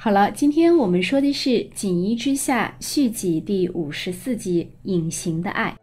好了，今天我们说的是《锦衣之下》续集第54集《隐形的爱》。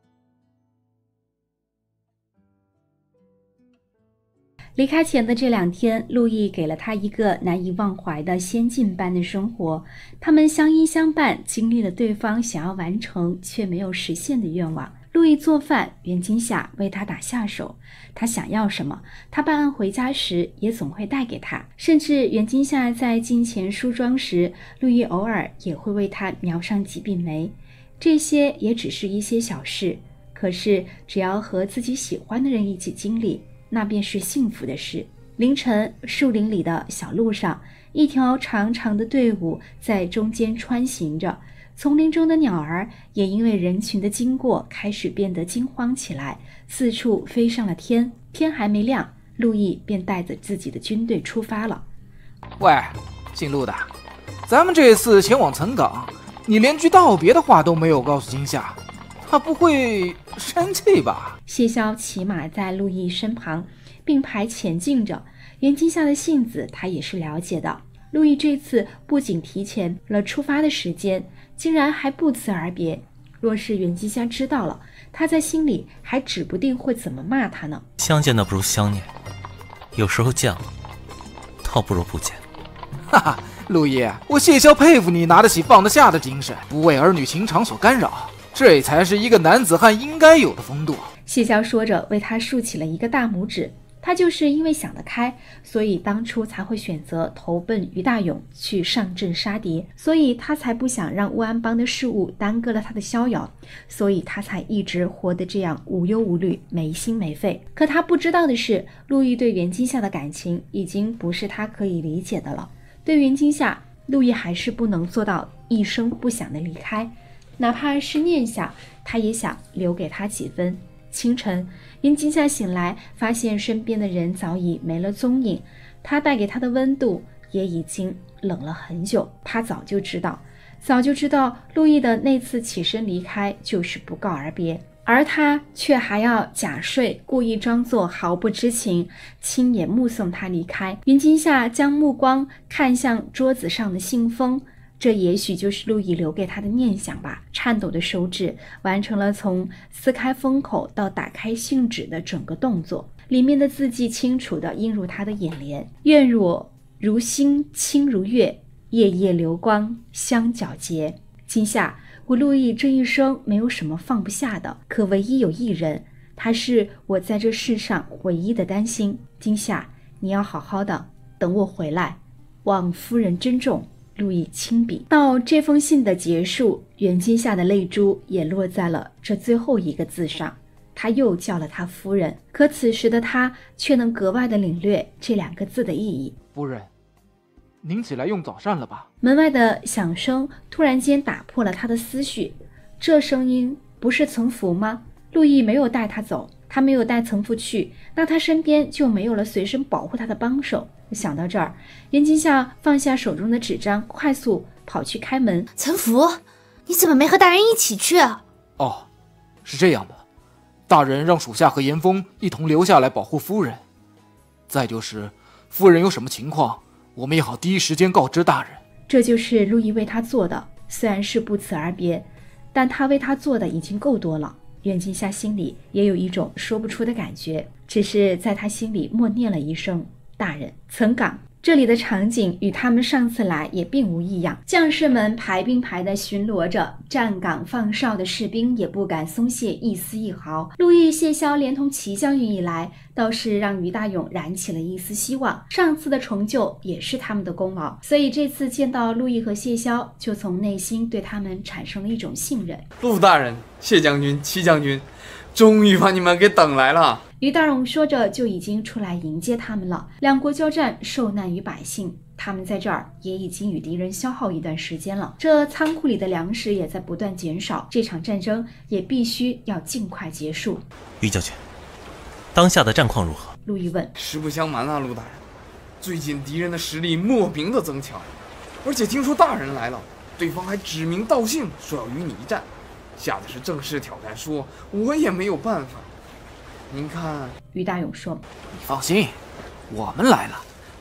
离开前的这2天，陆毅给了他一个难以忘怀的仙境般的生活。他们相依相伴，经历了对方想要完成却没有实现的愿望。陆毅做饭，袁今夏为他打下手。他想要什么，他办案回家时也总会带给他。甚至袁今夏在镜前梳妆时，陆毅偶尔也会为他描上几笔眉。这些也只是一些小事，可是只要和自己喜欢的人一起经历，那便是幸福的事。凌晨，树林里的小路上，一条长长的队伍在中间穿行着。丛林中的鸟儿也因为人群的经过开始变得惊慌起来，四处飞上了天。天还没亮，陆毅便带着自己的军队出发了。 喂，姓陆的，咱们这次前往岑港，你连句道别的话都没有告诉今夏，他不会生气吧？ 谢霄骑马在陆毅身旁并排前进着，袁今夏的性子他也是了解的。陆毅这次不仅提前了出发的时间，竟然还不辞而别。若是袁今夏知道了，他在心里还指不定会怎么骂他呢。 相见那不如相念，有时候见了倒不如不见。 哈哈，陆毅，我谢霄佩服你拿得起放得下的精神，不为儿女情长所干扰，这才是一个男子汉应该有的风度。 谢霄说着为他竖起了一个大拇指。他就是因为想得开，所以当初才会选择投奔于大勇去上阵杀敌，所以他才不想让乌安邦的事务耽搁了他的逍遥，所以他才一直活得这样无忧无虑，没心没肺。可他不知道的是，陆毅对袁今夏的感情已经不是他可以理解的了。对袁今夏，陆毅还是不能做到一声不响的离开，哪怕是念想，他也想留给他几分。清晨，袁今夏醒来，发现身边的人早已没了踪影，他带给他的温度也已经冷了很久。他早就知道陆毅的那次起身离开就是不告而别，而他却还要假睡，故意装作毫不知情，亲眼目送他离开。袁今夏将目光看向桌子上的信封，这也许就是陆毅留给他的念想吧。颤抖的手指完成了从撕开封口到打开信纸的整个动作，里面的字迹清楚地映入他的眼帘。愿我如星，清如月，夜夜流光，相皎洁。今夏，我陆毅这一生没有什么放不下的，可唯一有一人，他是我在这世上唯一的担心。今夏，你要好好的，等我回来，望夫人珍重。陆毅亲笔。到这封信的结束，袁今夏的泪珠也落在了这最后一个字上。他又叫了他夫人，可此时的他却能格外的领略这2个字的意义。 夫人，您起来用早膳了吧？ 门外的响声突然间打破了他的思绪。这声音不是岑福吗？陆毅没有带他走，他没有带岑福去，那他身边就没有了随身保护他的帮手。想到这儿，袁今夏放下手中的纸张，快速跑去开门。 岑福，你怎么没和大人一起去啊？ 哦，是这样的，大人让属下和严峰一同留下来保护夫人。再就是夫人有什么情况，我们也好第一时间告知大人。 这就是陆毅为他做的，虽然是不辞而别，但他为他做的已经够多了。袁今夏心里也有一种说不出的感觉，只是在他心里默念了一声大人。岑港这里的场景与他们上次来也并无异样，将士们排并排地巡逻着，站岗放哨的士兵也不敢松懈一丝一毫。陆毅、谢霄连同齐将军一来，倒是让于大勇燃起了一丝希望。上次的重救也是他们的功劳，所以这次见到陆毅和谢霄，就从内心对他们产生了一种信任。 陆大人、谢将军、齐将军，终于把你们给等来了。 于大勇说着就已经出来迎接他们了。两国交战，受难于百姓，他们在这儿也已经与敌人消耗一段时间了，这仓库里的粮食也在不断减少，这场战争也必须要尽快结束。 于将军，当下的战况如何？ 陆毅问。 实不相瞒啊，陆大人，最近敌人的实力莫名的增强，而且听说大人来了，对方还指名道姓说要与你一战，吓得是正式挑战，说我也没有办法。您看， 于大勇说。 你放心，我们来了，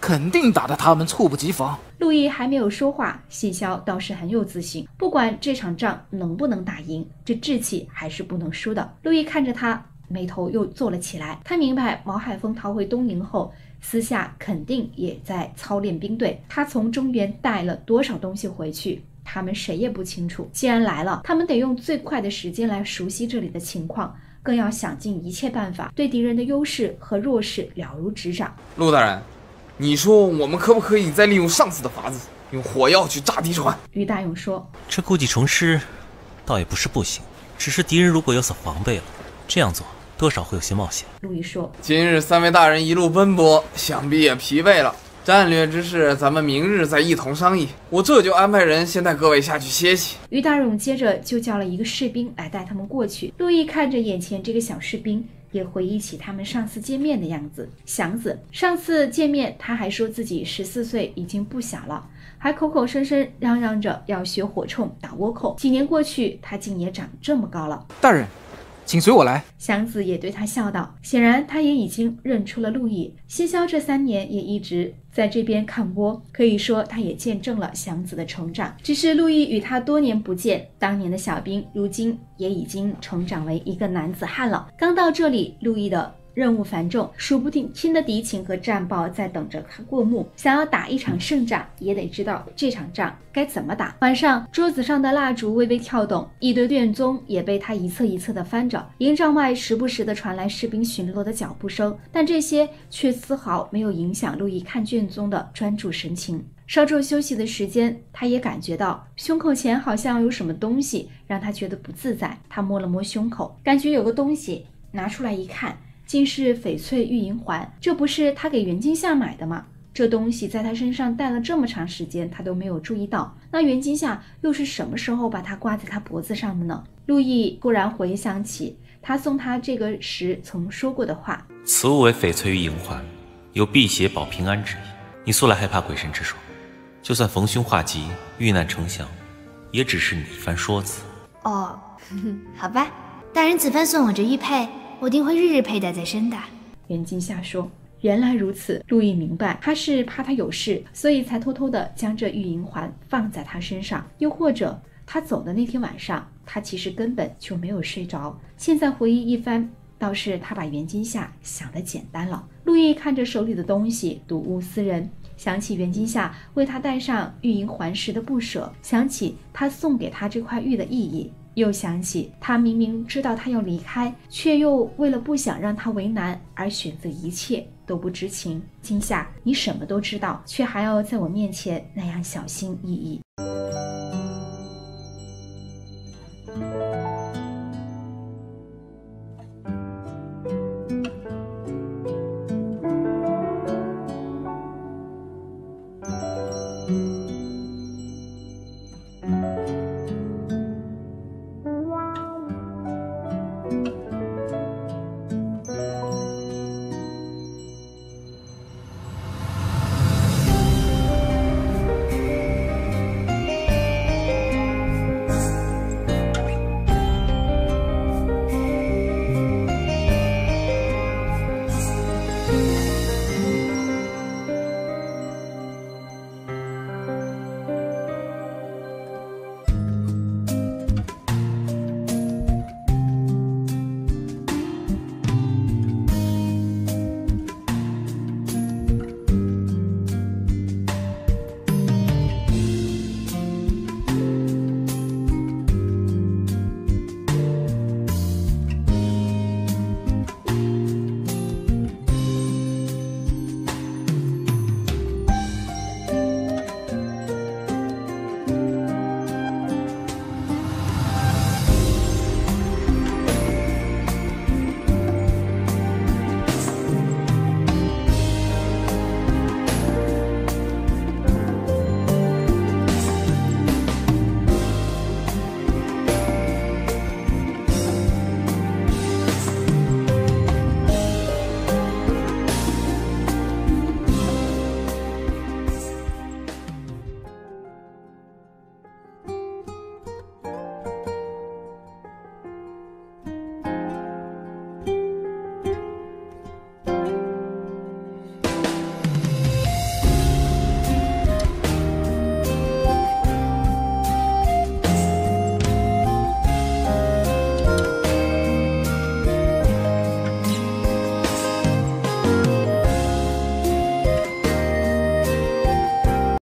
肯定打得他们猝不及防。 陆毅还没有说话，谢霄倒是很有自信，不管这场仗能不能打赢，这志气还是不能输的。陆毅看着他，眉头又皱了起来。他明白毛海峰逃回东营后，私下肯定也在操练兵队，他从中原带了多少东西回去，他们谁也不清楚。既然来了，他们得用最快的时间来熟悉这里的情况，更要想尽一切办法对敌人的优势和弱势了如指掌。 陆大人，你说我们可不可以再利用上次的法子，用火药去炸敌船？ 于大勇说， 这故技重施倒也不是不行，只是敌人如果有所防备了，这样做多少会有些冒险。 陆毅说， 今日3位大人一路奔波，想必也疲惫了，战略之事咱们明日再一同商议，我这就安排人先带各位下去歇息。 于大勇接着就叫了一个士兵来带他们过去。陆毅看着眼前这个小士兵，也回忆起他们上次见面的样子。祥子上次见面他还说自己14岁已经不小了，还口口声声嚷嚷着要学火铳打倭寇。几年过去，他竟也长这么高了。 大人，请随我来。 祥子也对他笑道，显然他也已经认出了陆毅。谢霄这3年也一直在这边看倭，可以说他也见证了祥子的成长。只是陆毅与他多年不见，当年的小兵如今也已经成长为一个男子汉了。刚到这里，陆毅的任务繁重，数不清的敌情和战报在等着他过目。想要打一场胜仗，也得知道这场仗该怎么打。晚上，桌子上的蜡烛微微跳动，一堆卷宗也被他一册一册的翻着。营帐外时不时的传来士兵巡逻的脚步声，但这些却丝毫没有影响陆毅看卷宗的专注神情。稍作休息的时间，他也感觉到胸口前好像有什么东西让他觉得不自在。他摸了摸胸口，感觉有个东西，拿出来一看，竟是翡翠玉银环。这不是他给袁今夏买的吗？这东西在他身上戴了这么长时间，他都没有注意到。那袁今夏又是什么时候把它挂在他脖子上的呢？陆毅忽然回想起他送他这个时曾说过的话： 此物为翡翠玉银环，有辟邪保平安之意。你素来害怕鬼神之说，就算逢凶化吉、遇难成祥，也只是你一番说辞。 哦，好吧，大人此番送我这玉佩，我定会日日佩戴在身的。 袁今夏说。原来如此，陆毅明白，他是怕他有事，所以才偷偷的将这玉银环放在他身上。又或者他走的那天晚上，他其实根本就没有睡着。现在回忆一番，倒是他把袁今夏想得简单了。陆毅看着手里的东西，睹物思人，想起袁今夏为他戴上玉银环时的不舍，想起他送给他这块玉的意义，又想起他明明知道他要离开，却又为了不想让他为难而选择一切都不知情。今夏，你什么都知道，却还要在我面前那样小心翼翼。